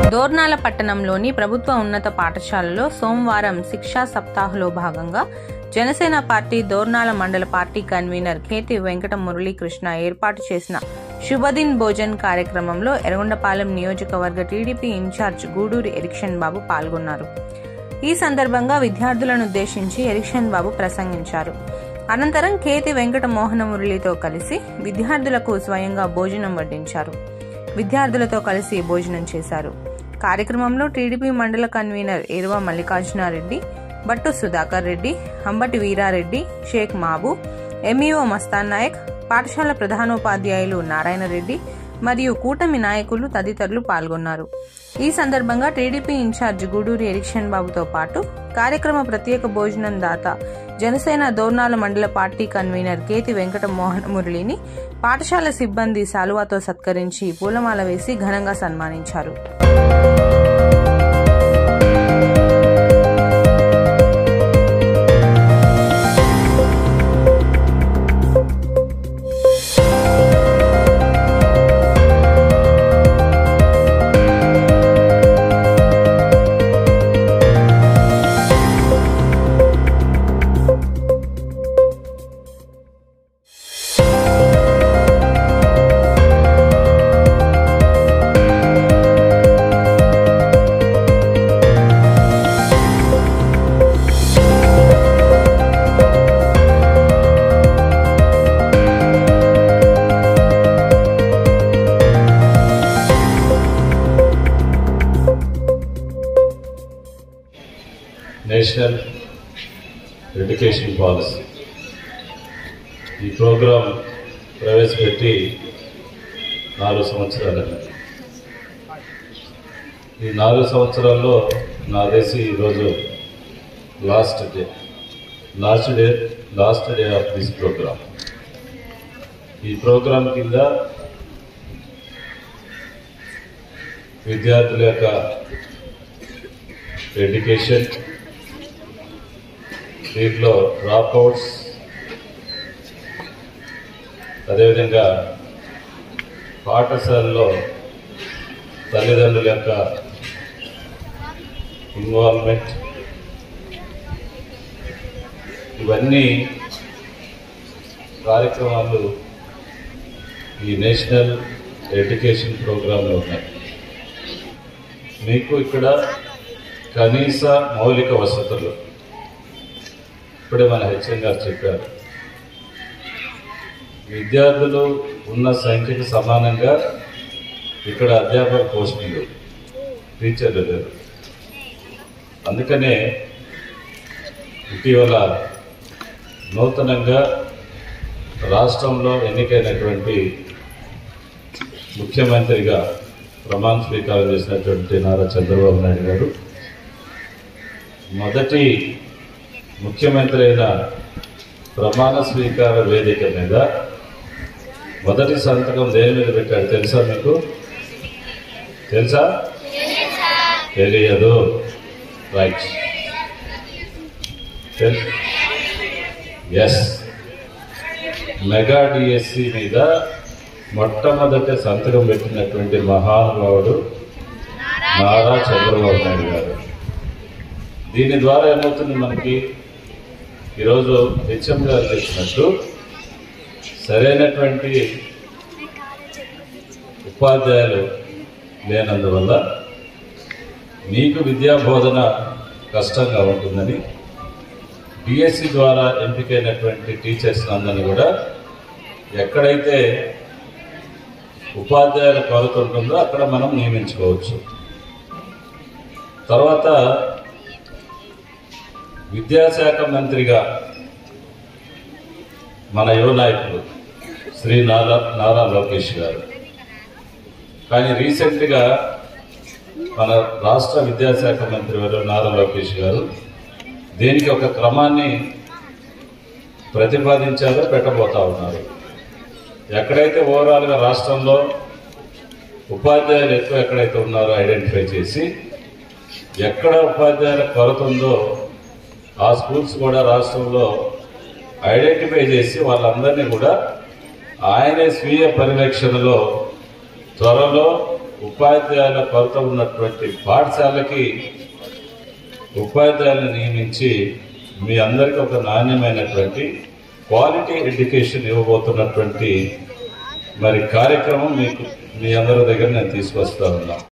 దోర్నాల పట్టణంలోని ప్రభుత్వ ఉన్నత పాఠశాలలో సోమవారం శిక్షా సప్తాహలో భాగంగా జనసేన పార్టీ దోర్నాల మండల పార్టీ కన్వీనర్ కేతి వెంకట మురళీకృష్ణ ఏర్పాటు చేసిన శుభదిన్ భోజన్ కార్యక్రమంలో ఎర్రగొండపాలెం నియోజకవర్గ టీడీపీ ఇన్ఛార్జ్ గూడూరి ఎరిక్షన్ బాబు పాల్గొన్నారు. ఈ సందర్భంగా విద్యార్థులను ఉద్దేశించి ఎరిక్షన్ బాబు ప్రసంగించారు. అనంతరం కేతి వెంకట మోహన మురళితో కలిసి విద్యార్థులకు స్వయంగా భోజనం వడ్డించారు. విద్యార్థులతో కలిసి భోజనం చేశారు. కార్యక్రమంలో టీడీపీ మండల కన్వీనర్ ఏరువ మల్లికార్జునారెడ్డి, బట్టు సుధాకర్ రెడ్డి, అంబటి వీరారెడ్డి, షేక్ మాబు, ఎంఈఓ మస్తాన్ నాయక్, పాఠశాల ప్రధానోపాధ్యాయులు నారాయణ రెడ్డి మరియు కూటమి నాయకులు తదితరులు పాల్గొన్నారు. ఈ సందర్భంగా టీడీపీ ఇన్ఛార్జ్ గూడూరి ఎరిక్షన్ బాబుతో పాటు కార్యక్రమ ప్రత్యేక భోజనం దాత జనసేన దోర్నాల మండల పార్టీ కన్వీనర్ కేతి వెంకట మోహన మురళిని పాఠశాల సిబ్బంది శాలువాతో సత్కరించి పూలమాల వేసి ఘనంగా సన్మానించారు. నేషనల్ ఎడ్యుకేషన్ పాలసీ ఈ ప్రోగ్రాం ప్రవేశపెట్టి 4 సంవత్సరాలు. ఈ 4 సంవత్సరాల్లో నా దేశీ ఈరోజు last day of this programme. ఈ ప్రోగ్రాం కింద విద్యార్థుల యొక్క ఎడ్యుకేషన్, దీంట్లో డ్రాప్అవుట్స్, అదేవిధంగా పాఠశాలలో తల్లిదండ్రుల యొక్క ఇన్వాల్వ్మెంట్, ఇవన్నీ కార్యక్రమాలు ఈ నేషనల్ ఎడ్యుకేషన్ ప్రోగ్రాంలో ఉన్నాయి. మీకు ఇక్కడ కనీస మౌలిక వసతులు ఇప్పుడే మన హెచ్ఎం గారు చెప్పారు. విద్యార్థులు ఉన్న సంఖ్యకు సమానంగా ఇక్కడ అధ్యాపక పోస్టులు, టీచర్లు లేరు. అందుకనే ఇటీవల నూతనంగా రాష్ట్రంలో ఎన్నికైనటువంటి ముఖ్యమంత్రిగా ప్రమాణ స్వీకారం చేసినటువంటి నారా చంద్రబాబు నాయుడు గారు మొదటి ముఖ్యమంత్రి అయిన ప్రమాణ స్వీకార వేదిక మీద మొదటి సంతకం దేని మీద పెట్టాడు తెలుసా? మీకు తెలుసా? తెలియదు. రైట్. ఎస్, మెగా డిఎస్సి మీద మొట్టమొదటి సంతకం పెట్టినటువంటి మహానుభావుడు నారా చంద్రబాబు నాయుడు గారు. దీని ద్వారా ఏమవుతుంది, మనకి ఈరోజు హెచ్ఎం గారు చెప్పినట్టు సరైనటువంటి ఉపాధ్యాయులు లేనందువల్ల మీకు విద్యా బోధన కష్టంగా ఉంటుందని డిఎస్సి ద్వారా ఎంపికైనటువంటి టీచర్స్ అందరినీ కూడా ఎక్కడైతే ఉపాధ్యాయుల కొరత ఉంటుందో అక్కడ మనం నియమించుకోవచ్చు. తర్వాత విద్యాశాఖ మంత్రిగా మన యువ నాయకులు శ్రీ నారా లోకేష్ గారు, కానీ రీసెంట్గా మన రాష్ట్ర విద్యాశాఖ మంత్రి వారు నారా లోకేష్ గారు దీనికి ఒక క్రమాన్ని ప్రతిపాదించారో పెట్టబోతా ఉన్నారు. ఎక్కడైతే ఓవరాల్గా రాష్ట్రంలో ఉపాధ్యాయులు ఎక్కువ ఎక్కడైతే ఉన్నారో ఐడెంటిఫై చేసి ఎక్కడ ఉపాధ్యాయుల కొరత ఉందో ఆ స్కూల్స్ కూడా రాష్ట్రంలో ఐడెంటిఫై చేసి వాళ్ళందరినీ కూడా ఆయనే స్వీయ పర్యవేక్షణలో త్వరలో ఉపాధ్యాయుల కొరత ఉన్నటువంటి పాఠశాలకి ఉపాధ్యాయులను నియమించి మీ అందరికీ ఒక నాణ్యమైనటువంటి క్వాలిటీ ఎడ్యుకేషన్ ఇవ్వబోతున్నటువంటి మరి కార్యక్రమం మీ అందరి దగ్గర నేను తీసుకొస్తా ఉన్నా.